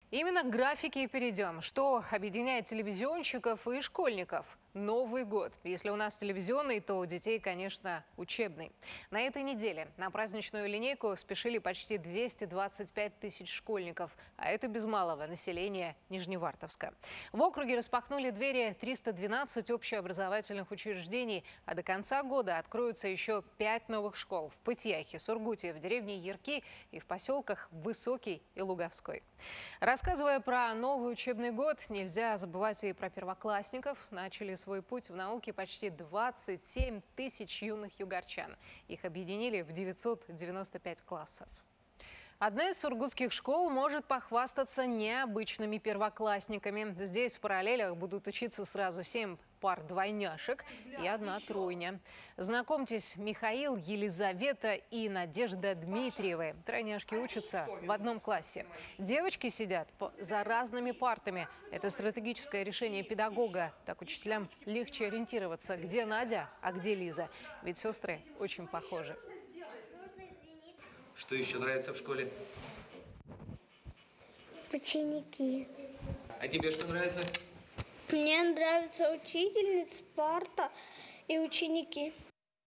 Именно к графике и перейдем. Что объединяет телевизионщиков и школьников? Новый год. Если у нас телевизионный, то у детей, конечно, учебный. На этой неделе на праздничную линейку спешили почти 225 тысяч школьников. А это без малого населения Нижневартовска. В округе распахнули двери 312 общеобразовательных учреждений. А до конца года откроются еще 5 новых школ в Пытьяхе, Сургуте, в деревне Ярки и в поселках Высокий и Луговской. Рассказывая про новый учебный год, нельзя забывать и про первоклассников. Начали свой путь в науке почти 27 тысяч юных югорчан. Их объединили в 995 классов. Одна из сургутских школ может похвастаться необычными первоклассниками. Здесь в параллелях будут учиться сразу 7 пар двойняшек и 1 тройня. Знакомьтесь, Михаил, Елизавета и Надежда Дмитриевы. Тройняшки учатся в одном классе. Девочки сидят за разными партами. Это стратегическое решение педагога. Так учителям легче ориентироваться, где Надя, а где Лиза. Ведь сестры очень похожи. Что еще нравится в школе? Ученики. А тебе что нравится? Мне нравится учительница, парта и ученики.